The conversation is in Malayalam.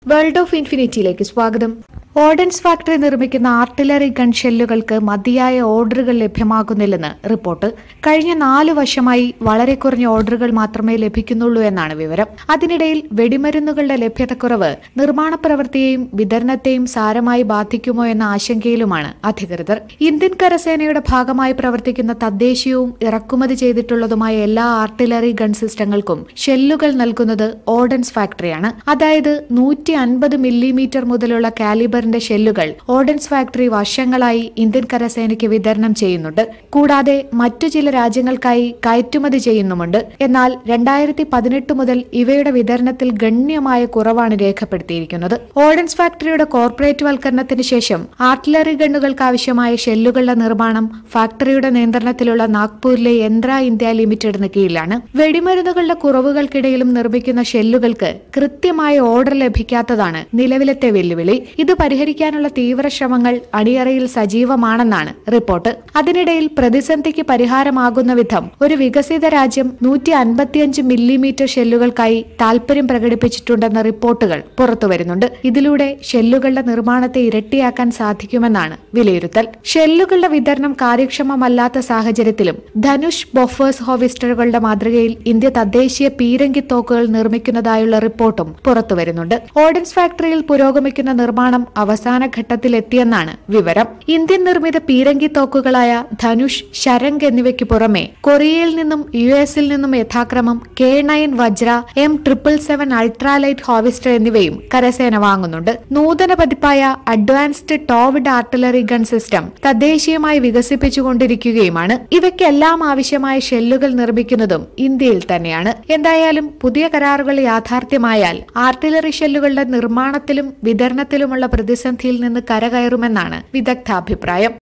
വേൾഡ് ഓഫ് ഇൻഫിനിറ്റിയിലേക്ക് സ്വാഗതം. ഓർഡൻസ് ഫാക്ടറി നിർമ്മിക്കുന്ന ആർട്ടിലറി ഗൺ ഷെല്ലുകൾക്ക് മതിയായ ഓർഡറുകൾ ലഭ്യമാകുന്നില്ലെന്ന് റിപ്പോർട്ട്. കഴിഞ്ഞ 4 വർഷമായി വളരെ കുറഞ്ഞ ഓർഡറുകൾ മാത്രമേ ലഭിക്കുന്നുള്ളൂ എന്നാണ് വിവരം. അതിനിടയിൽ വെടിമരുന്നുകളുടെ ലഭ്യതക്കുറവ് നിർമ്മാണ പ്രവൃത്തിയെയും വിതരണത്തെയും സാരമായി ബാധിക്കുമോ എന്ന ആശങ്കയിലുമാണ് അധികൃതർ. ഇന്ത്യൻ കരസേനയുടെ ഭാഗമായി പ്രവർത്തിക്കുന്ന തദ്ദേശീയവും ഇറക്കുമതി ചെയ്തിട്ടുള്ളതുമായ എല്ലാ ആർട്ടിലറി ഗൺ സിസ്റ്റങ്ങൾക്കും ഷെല്ലുകൾ നൽകുന്നത് ഓർഡൻസ് ഫാക്ടറിയാണ്. അതായത് 150 മില്ലിമീറ്റർ മുതലുള്ള കാലിബർ ഷെല്ലുകൾ ഓർഡൻസ് ഫാക്ടറി വർഷങ്ങളായി ഇന്ത്യൻ കരസേനയ്ക്ക് വിതരണം ചെയ്യുന്നുണ്ട്. കൂടാതെ മറ്റു ചില രാജ്യങ്ങൾക്കായി കയറ്റുമതി ചെയ്യുന്നുമുണ്ട്. എന്നാൽ 2018 മുതൽ ഇവയുടെ വിതരണത്തിൽ ഗണ്യമായ കുറവാണ് രേഖപ്പെടുത്തിയിരിക്കുന്നത്. ഓർഡൻസ് ഫാക്ടറിയുടെ കോർപ്പറേറ്റ് വൽക്കരണത്തിന് ശേഷം ആർട്ടിലറി ഗണ്ണുകൾക്ക് ആവശ്യമായ ഷെല്ലുകളുടെ നിർമ്മാണം ഫാക്ടറിയുടെ നിയന്ത്രണത്തിലുള്ള നാഗ്പൂരിലെ യന്ത്ര ഇന്ത്യ ലിമിറ്റഡിന് കീഴിലാണ്. വെടിമരുന്നുകളുടെ കുറവുകൾക്കിടയിലും നിർമ്മിക്കുന്ന ഷെല്ലുകൾക്ക് കൃത്യമായ ഓർഡർ ലഭിക്കാത്തതാണ് നിലവിലത്തെ വെല്ലുവിളി. ഇത് പരിഹരിക്കാനുള്ള തീവ്ര ശ്രമങ്ങൾ അണിയറയിൽ സജീവമാണെന്നാണ് റിപ്പോർട്ട്. അതിനിടയിൽ പ്രതിസന്ധിക്ക് പരിഹാരമാകുന്ന വിധം ഒരു വികസിത രാജ്യം 155 മില്ലിമീറ്റർ ഷെല്ലുകൾക്കായി താൽപര്യം പ്രകടിപ്പിച്ചിട്ടുണ്ടെന്ന റിപ്പോർട്ടുകൾ പുറത്തുവരുന്നുണ്ട്. ഇതിലൂടെ ഷെല്ലുകളുടെ നിർമ്മാണത്തെ ഇരട്ടിയാക്കാൻ സാധിക്കുമെന്നാണ് വിലയിരുത്തൽ. ഷെല്ലുകളുടെ വിതരണം കാര്യക്ഷമമല്ലാത്ത സാഹചര്യത്തിലും ധനുഷ് ബൊഫേഴ്സ് ഹോവിസ്റ്ററുകളുടെ മാതൃകയിൽ ഇന്ത്യ തദ്ദേശീയ പീരങ്കി തോക്കുകൾ നിർമ്മിക്കുന്നതായുള്ള റിപ്പോർട്ടും പുറത്തുവരുന്നുണ്ട്. ഓർഡൻസ് ഫാക്ടറിയിൽ പുരോഗമിക്കുന്ന നിർമ്മാണം അവസാന ഘട്ടത്തിലെത്തിയെന്നാണ് വിവരം. ഇന്ത്യൻ നിർമ്മിത പീരങ്കി തോക്കുകളായ ധനുഷ്, ശരംഗ് എന്നിവയ്ക്ക് പുറമെ കൊറിയയിൽ നിന്നും യുഎസിൽ നിന്നും യഥാക്രമം K9 വജ്ര, M777 അൾട്രാലൈറ്റ് ഹോവിസ്റ്റർ എന്നിവയും കരസേന വാങ്ങുന്നുണ്ട്. നൂതന പതിപ്പായ advanced towed artillery gun system തദ്ദേശീയമായി വികസിപ്പിച്ചുകൊണ്ടിരിക്കുകയുമാണ്. ഇവയ്ക്കെല്ലാം ആവശ്യമായ ഷെല്ലുകൾ നിർമ്മിക്കുന്നതും ഇന്ത്യയിൽ തന്നെയാണ്. എന്തായാലും പുതിയ കരാറുകൾ യാഥാർത്ഥ്യമായാൽ ആർട്ടിലറി ഷെല്ലുകളുടെ നിർമ്മാണത്തിലും വിതരണത്തിലുമുള്ള പ്രതിസന്ധിയിൽ നിന്ന് കരകയറുമെന്നാണ് വിദഗ്ധാഭിപ്രായം.